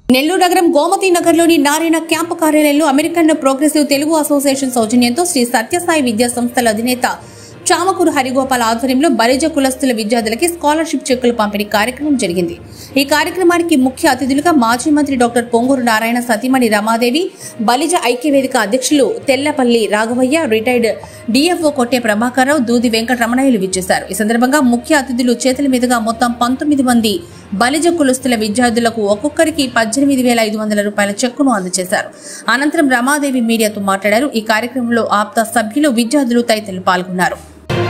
నెల్లూరు నగరం గోమతి నగర్లోని నారాయణ క్యాంపు కార్యాలయంలో అమెరికన్ ప్రోగ్రెసివ్ తెలుగు అసోసియేషన్ సౌజన్యంతో శ్రీ సత్యసాయి విద్యా సంస్థల అధినేత చామకూరు హరిగోపాల్ ఆధ్వర్యంలో బలిజ కులస్తుల విద్యార్థులకి స్కాలర్షిప్ చెక్కులు పంపిణీ కార్యక్రమం జరిగింది. ఈ కార్యక్రమానికి ముఖ్య అతిథులుగా మాజీ మంత్రి డాక్టర్ పొంగూరు నారాయణ సతీమణి రమాదేవి, బలిజ ఐక్యవేదిక అధ్యక్షులు తెల్లపల్లి రాఘవయ్య, రిటైర్డ్ డిఎఫ్ఓ కొట్టే ప్రభాకరరావు, దూది వెంకటరమణయ్యలు విచ్చేశారు. ఈ సందర్భంగా ముఖ్య అతిథులు చేతుల మీదుగా మొత్తం 19 మంది బలిజ కులస్తుల విద్యార్థులకు ఒక్కొక్కరికి 18,500 రూపాయల చెక్కును అందజేశారు. అనంతరం రమాదేవి మీడియాతో మాట్లాడారు. ఈ కార్యక్రమంలో ఆప్తా సభ్యులు, విద్యార్థులు తదితరులు పాల్గొన్నారు.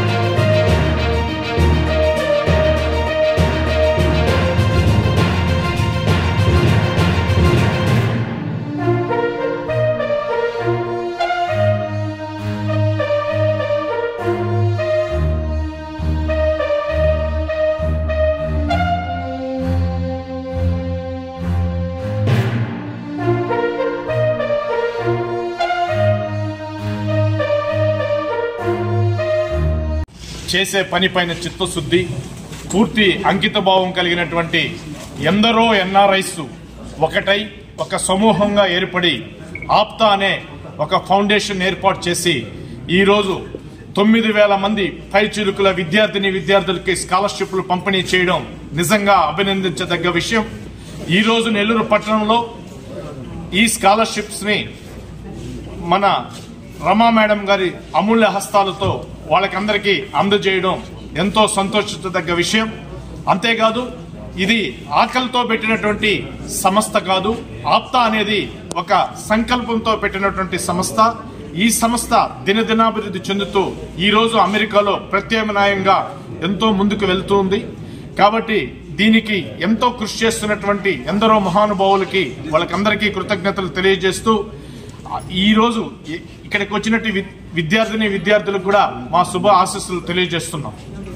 చేసే పనిపైన చిత్తశుద్ధి, పూర్తి అంకితభావం కలిగినటువంటి ఎందరో ఎన్ఆర్ఐస్ ఒకటై ఒక సమూహంగా ఏర్పడి ఆప్తా అనే ఒక ఫౌండేషన్ ఏర్పాటు చేసి ఈరోజు 9,000 మంది పైచిలుకుల విద్యార్థులకి స్కాలర్షిప్లు పంపిణీ చేయడం నిజంగా అభినందించదగ్గ విషయం. ఈరోజు నెల్లూరు పట్టణంలో ఈ స్కాలర్షిప్స్ ని మన రమా మేడం గారి అమూల్య హస్తాలతో వాళ్ళకందరికీ అందజేయడం ఎంతో సంతోషించదగ్గ విషయం. అంతేకాదు, ఇది ఆకలితో పెట్టినటువంటి సంస్థ కాదు. ఆప్తా అనేది ఒక సంకల్పంతో పెట్టినటువంటి సంస్థ. ఈ సంస్థ దినదినాభివృద్ధి చెందుతూ ఈరోజు అమెరికాలో ప్రత్యామ్నాయంగా ఎంతో ముందుకు వెళ్తుంది. కాబట్టి దీనికి ఎంతో కృషి చేస్తున్నటువంటి ఎందరో మహానుభావులకి వాళ్ళకందరికీ కృతజ్ఞతలు తెలియజేస్తూ ఈరోజు ఇక్కడికి వచ్చినట్టు విద్యార్థులకు కూడా మా శుభ ఆశీస్సులు తెలియజేస్తున్నాం.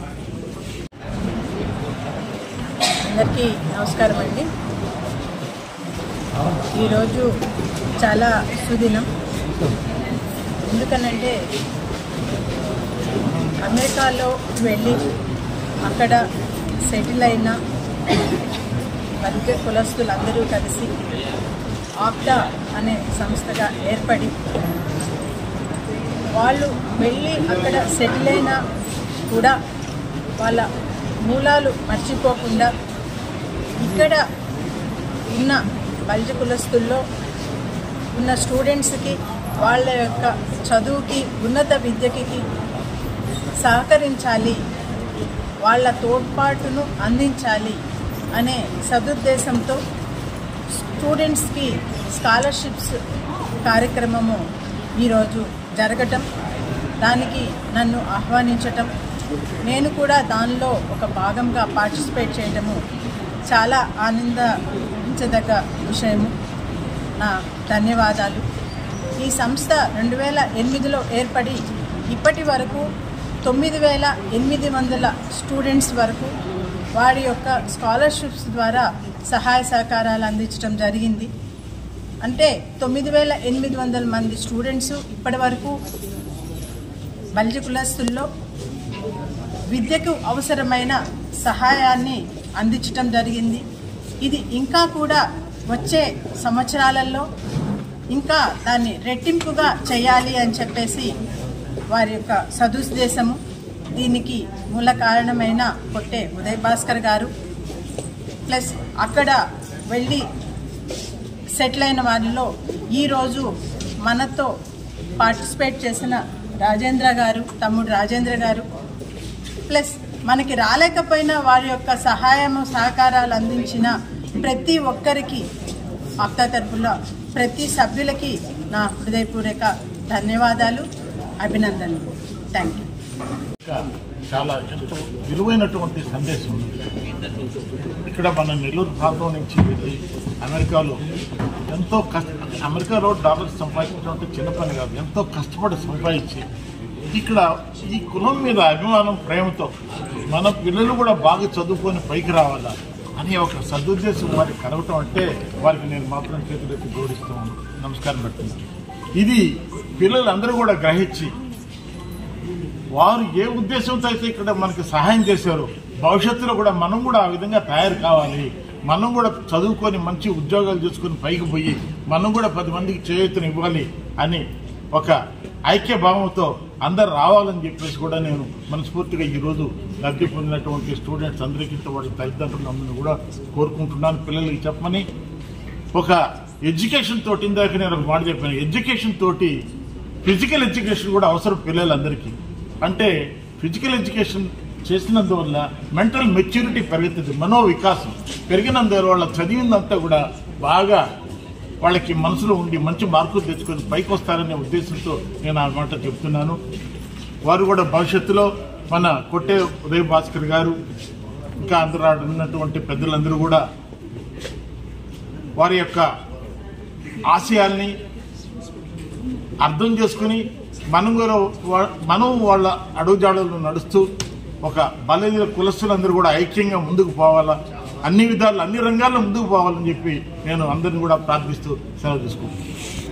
అందరికీ నమస్కారం అండి. ఈరోజు చాలా సుదినం. ఎందుకనంటే అమెరికాలో వెళ్ళి అక్కడ సెటిల్ అయిన బలిజ కులస్తులందరూ కలిసి ఆప్తా అనే సంస్థగా ఏర్పడి వాళ్ళు వెళ్ళి అక్కడ సెటిల్ అయినా కూడా వాళ్ళ మూలాలు మర్చిపోకుండా ఇక్కడ ఉన్న బలిజ కులస్తుల్లో ఉన్న స్టూడెంట్స్కి వాళ్ళ యొక్క చదువుకి, ఉన్నత విద్యకి సహకరించాలి, వాళ్ళ తోడ్పాటును అందించాలి అనే సదుద్దేశంతో స్టూడెంట్స్కి స్కాలర్షిప్స్ కార్యక్రమము ఈరోజు జరగటం, దానికి నన్ను ఆహ్వానించటం, నేను కూడా దానిలో ఒక భాగంగా పార్టిసిపేట్ చేయడము చాలా ఆనందించదగ్గ విషయము. నా ధన్యవాదాలు. ఈ సంస్థ 2008లో ఏర్పడి ఇప్పటి వరకు 9,800 స్టూడెంట్స్ వరకు వారి యొక్క స్కాలర్షిప్స్ ద్వారా సహాయ సహకారాలు అందించడం జరిగింది. అంటే 9,800 మంది స్టూడెంట్స్ ఇప్పటి వరకు బలిజ కులస్తుల్లో విద్యకు అవసరమైన సహాయాన్ని అందించడం జరిగింది. ఇది ఇంకా కూడా వచ్చే సంవత్సరాలలో ఇంకా దాన్ని రెట్టింపుగా చేయాలి అని చెప్పేసి వారి యొక్క సదుద్దేశము. దీనికి మూల కారణమైన కొట్టే ఉదయ్ భాస్కర్ గారు, ప్లస్ అక్కడ వెళ్ళి సెటిల్ అయిన వారిలో ఈరోజు మనతో పార్టిసిపేట్ చేసిన రాజేంద్ర గారు, తమ్ముడు రాజేంద్ర గారు, ప్లస్ మనకి రాలేకపోయినా వారి యొక్క సహాయము సహకారాలు అందించిన ప్రతి ఒక్కరికి ఆప్తా తరపులో ప్రతి సభ్యులకి నా హృదయపూర్వక ధన్యవాదాలు, అభినందనలు. Thank you. చాలా ఎంతో విలువైనటువంటి సందేశం. ఇక్కడ మన నెల్లూరు ప్రాంతం నుంచి వెళ్ళి అమెరికాలో ఎంతో అమెరికాలో డాలర్స్ సంపాదించడం చిన్న పని కాదు. ఎంతో కష్టపడి సంపాదించి ఇక్కడ ఈ కులం మీద అభిమానం, ప్రేమతో మన పిల్లలు కూడా బాగా చదువుకొని పైకి రావాలా అని ఒక సదుద్దేశం వారికి కలవటం అంటే వారికి నేను మాత్రం చేతులెత్తి గౌరవిస్తూ నమస్కారం పెడుతున్నాను. ఇది పిల్లలందరూ కూడా గ్రహించి వారు ఏ ఉద్దేశంతో అయితే ఇక్కడ మనకి సహాయం చేశారో భవిష్యత్తులో కూడా మనం కూడా ఆ విధంగా తయారు కావాలి, మనం కూడా చదువుకొని మంచి ఉద్యోగాలు చేసుకొని పైకి పోయి మనం కూడా 10 మందికి చేయూతను ఇవ్వాలి అని ఒక ఐక్య భావంతో అందరు రావాలని చెప్పేసి కూడా నేను మనస్ఫూర్తిగా ఈరోజు లబ్ధి పొందినటువంటి స్టూడెంట్స్ అందరికీ వాళ్ళ తల్లిదండ్రులందరినీ కూడా కోరుకుంటున్నాను. పిల్లలకి చెప్పమని ఒక ఎడ్యుకేషన్ తోటి, ఇందాక నేను ఒక మాట చెప్పాను, ఎడ్యుకేషన్ తోటి ఫిజికల్ ఎడ్యుకేషన్ కూడా అవసరం పిల్లలందరికీ. అంటే ఫిజికల్ ఎడ్యుకేషన్ చేసినందువల్ల మెంటల్ మెచ్యూరిటీ పెరుగుతుంది, మనోవికాసం పెరిగినందువల్ల వాళ్ళ చదివిందంతా కూడా బాగా వాళ్ళకి మనసులో ఉండి మంచి మార్కులు తెచ్చుకొని పైకి వస్తారనే ఉద్దేశంతో నేను ఆ మాట చెప్తున్నాను. వారు కూడా భవిష్యత్తులో మన కొట్టే ఉదయ్ భాస్కర్ గారు ఇంకా అందరూ ఉన్నటువంటి పెద్దలందరూ కూడా వారి యొక్క ఆశయాల్ని అర్థం చేసుకుని మనం వాళ్ళ అడుగుజాడల్లో నడుస్తూ ఒక బలహీన కులస్తులందరూ కూడా ఐక్యంగా ముందుకు పోవాలా, అన్ని విధాలు అన్ని రంగాల్లో ముందుకు పోవాలని చెప్పి నేను అందరిని కూడా ప్రార్థిస్తూ సెలవు తీసుకుంటున్నాను.